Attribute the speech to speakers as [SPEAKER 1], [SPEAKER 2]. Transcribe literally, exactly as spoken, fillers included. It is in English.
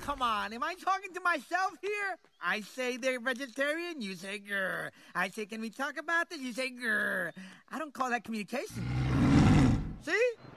[SPEAKER 1] come on. Am I talking to myself here? I say they're vegetarian, you say grr. I say, can we talk about this? You say grr. I don't call that communication. See?